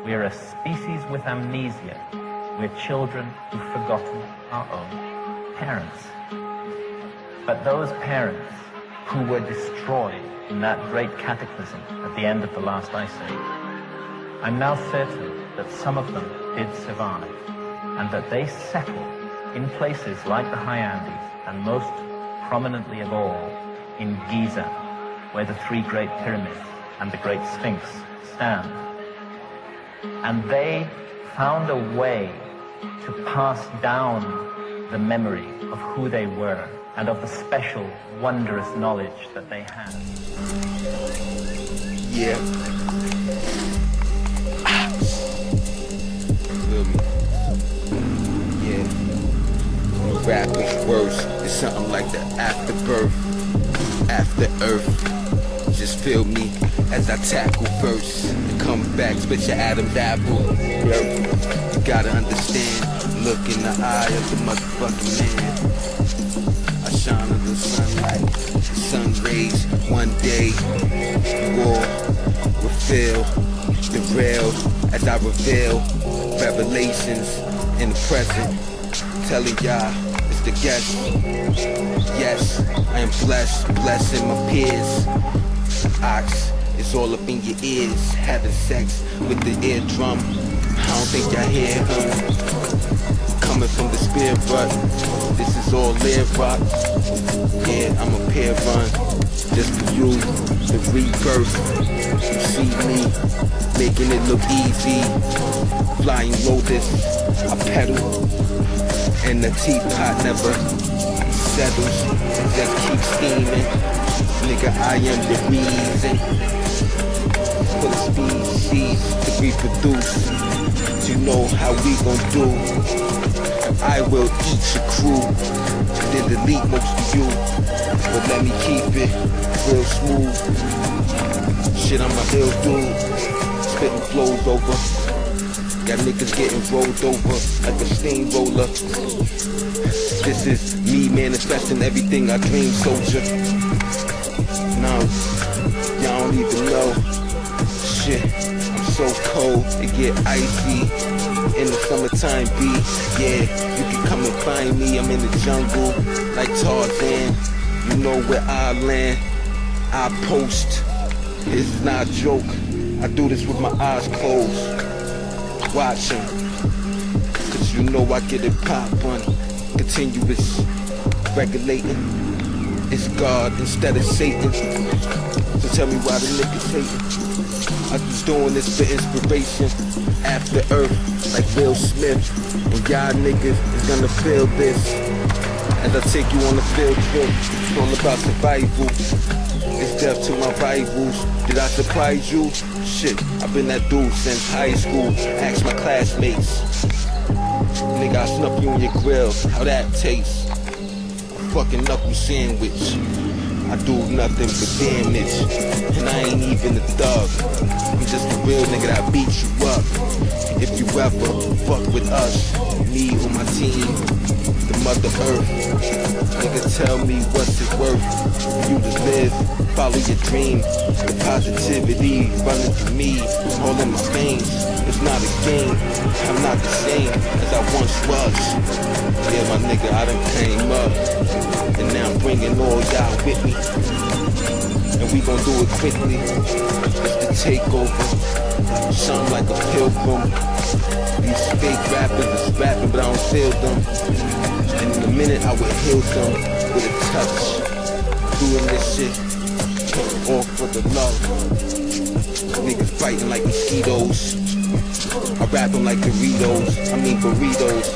We're a species with amnesia. We're children who've forgotten our own parents. But those parents who were destroyed in that great cataclysm at the end of the last ice age, I'm now certain that some of them did survive, and that they settled in places like the high Andes, and most prominently of all, in Giza, where the three great pyramids and the great Sphinx stand. And they found a way to pass down the memory of who they were and of the special, wondrous knowledge that they had. Yeah. Feel me? Yeah. The rap is worse. It's something like the afterbirth, after earth. Just feel me as I tackle verse and come back, spit your Adam Dabble. You gotta understand, look in the eye of the motherfucking man. I shine in the sunlight, sun rays. One day, war will feel the real as I reveal revelations in the present, telling y'all it's the guest. Yes, I am blessed, blessing my peers. Ox, it's all up in your ears, having sex with the eardrum. I don't think y'all hear him coming from the spirit, but this is all live rock. Yeah, I'm a pair run just for you, the rebirth. You see me making it look easy, flying lotus, I pedal, and the teapot never settles, and just keep steaming. Nigga, I am the reason for the species to reproduce. You know how we gon' do. I will eat your crew, then delete most of you. But let me keep it real smooth. Shit, I'm a ill dude, spitting flows over. Got niggas getting rolled over like a steamroller. This is me manifesting everything I dream, soldier. No, y'all don't even know. Shit, I'm so cold, it get icy in the summertime beat. Yeah, you can come and find me, I'm in the jungle like Tarzan. You know where I land, I post. It's not a joke, I do this with my eyes closed. Watch 'em, cause you know I get it poppin'. Continuous regulating. It's God instead of Satan. So tell me why the niggas hating. I'm just doing this for inspiration. After earth, like Will Smith. And y'all niggas is gonna feel this as I take you on a field trip. It's all about survival. It's death to my rivals. Did I surprise you? Shit, I've been that dude since high school. Ask my classmates. Nigga, I snuff you in your grill. How that tastes? Fucking knuckle sandwich. I do nothing but damage, and I ain't even a thug. I'm just a real nigga that beat you up. If you ever fuck with us, me or my team, the Mother Earth, nigga, tell me what's it worth for you to live, follow your dream. The positivity running through me, all in my veins. It's not a game, I'm not the same as I once was. Yeah, my nigga, I done came up, and now I'm bringing all y'all with me, and we gon' do it quickly. It's the takeover, something like a pilgrim. These fake rappers is rapping, but I don't feel them, and in a minute I will heal them with a touch. Doing this shit all for the love. Niggas biting like mosquitoes. I rap them like Doritos, I mean burritos.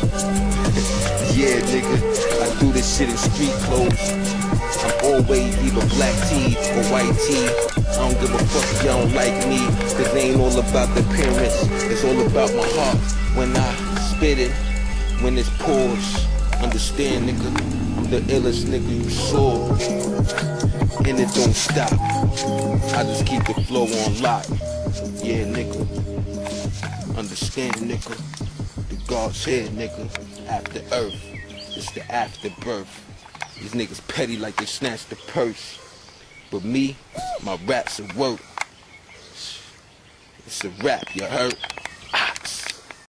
Yeah, nigga, I do this shit in street clothes. I'm always either black tee or white tee. I don't give a fuck if y'all don't like me, cause it ain't all about the appearance, it's all about my heart. When I spit it, when it's pours, understand, nigga, I'm the illest nigga you saw. And it don't stop, I just keep the flow on lock. Yeah, nigga, understand, nigga, the God's head, nigga, after earth, it's the afterbirth. These niggas petty like they snatched the purse, but me, my raps are work. It's a rap, you heard?